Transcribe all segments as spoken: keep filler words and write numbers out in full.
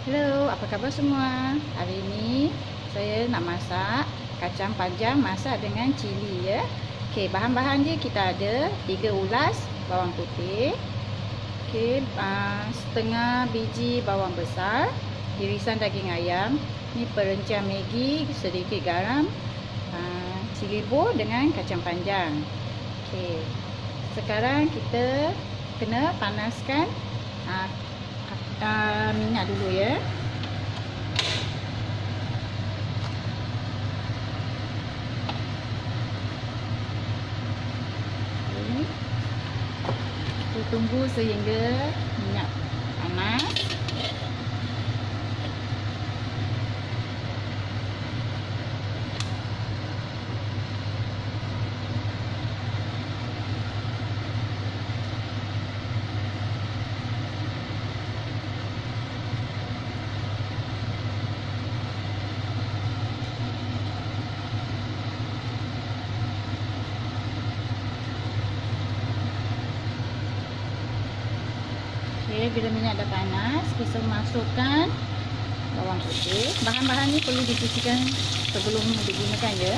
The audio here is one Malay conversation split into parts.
Hello, apa khabar semua? Hari ini saya nak masak kacang panjang masak dengan cili ya. Okey, bahan-bahan dia kita ada tiga ulas bawang putih. Okey, uh, setengah biji bawang besar, irisan daging ayam, ni perencian Maggi, sedikit garam, uh, cili bor dengan kacang panjang. Okey. Sekarang kita kena panaskan uh, Uh, minyak dulu ya. Okay. Kita tunggu sehingga minyak panas. Okay, bila minyak dah panas, kita masukkan bawang putih. Bahan-bahan ni perlu dicucikan sebelum digunakan ya.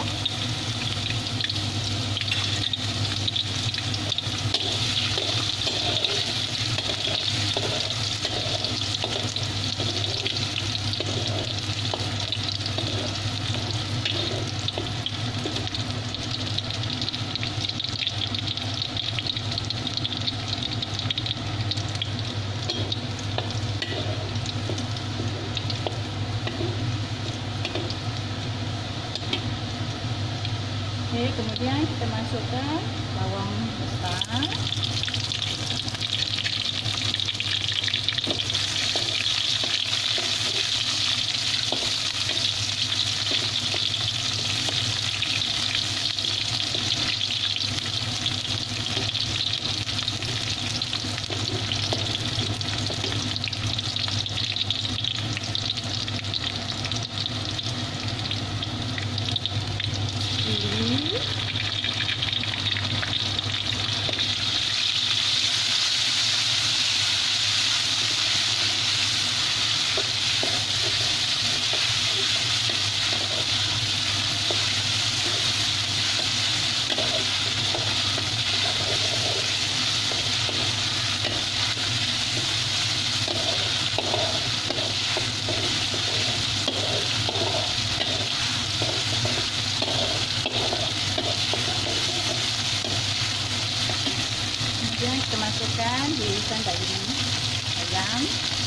Okay, kemudian kita masukkan bawang besar. Kemudian kita masukkan irisan daging ayam.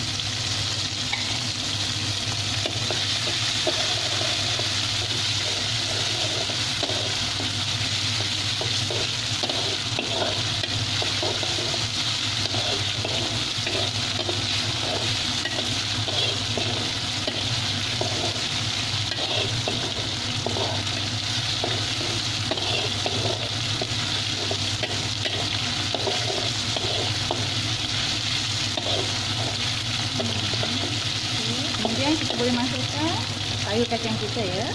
Kemudian kita boleh masukkan sayur kacang kita ya.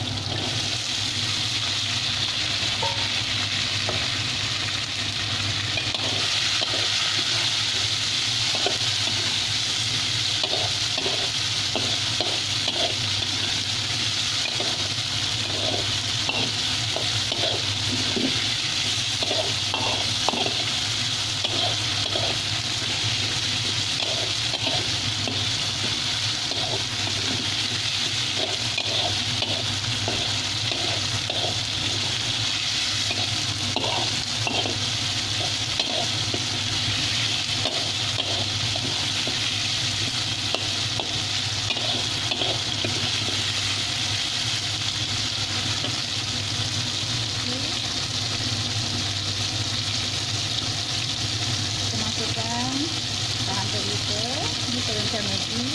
Bahan terbuka, ini perencian Maggi,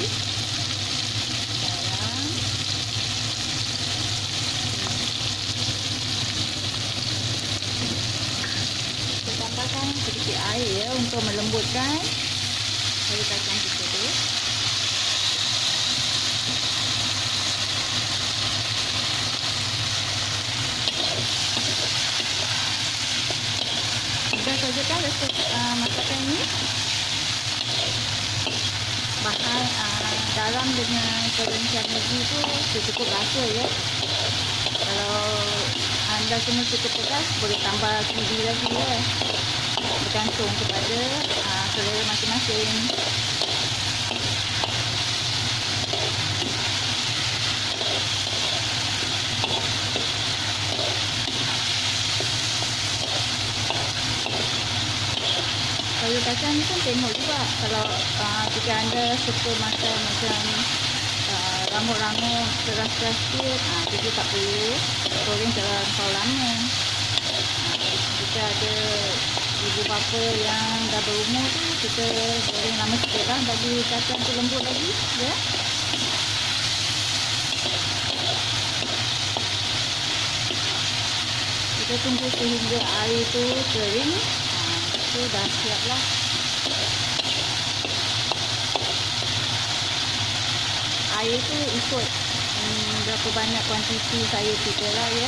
garam, kita tambahkan sedikit air ya untuk melembutkan sayur kacang kita tu. Mudah saja kan resep uh, masakan ini. Bahan uh, garam dengan kerencang lagi tu cukup rasa ya. Kalau anda semua cukup pedas, boleh tambah cili lagi ya. Bergantung kepada uh, selera masing-masing. Sayur kacang ni pun tengok juga. Kalau uh, jika anda suka makan macam uh, rangup-rangup, keras-keras sikit, uh, jadi tak perlu goreng terlampau lama. Uh, jika ada ibu bapa yang dah berumur tu, kita goreng lama sikit lah bagi kacang tu lembut lagi ya. Kita tunggu sehingga air tu kering. Itu dah siap lah. Air tu ikut hmm, berapa banyak kuantiti sayur kita lah ya.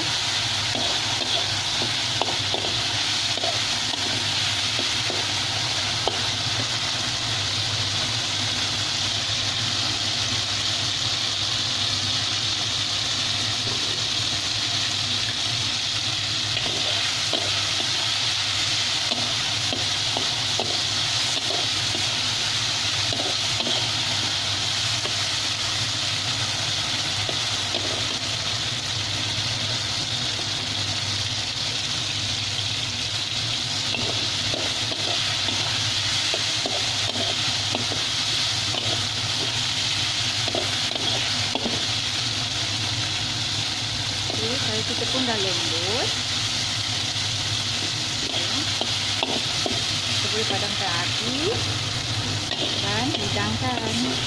Sayur kita pun dah lembut. Kita boleh padamkan api dan hidangkan.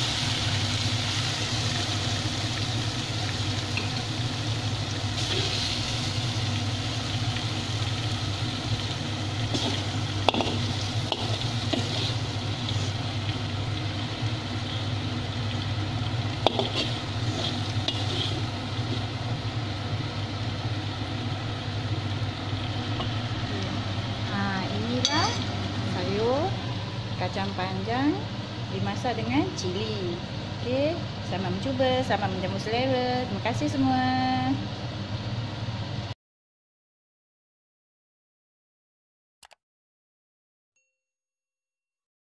Kacang panjang dimasak dengan cili. Okey, selamat mencuba, selamat menjamu selera. Terima kasih semua.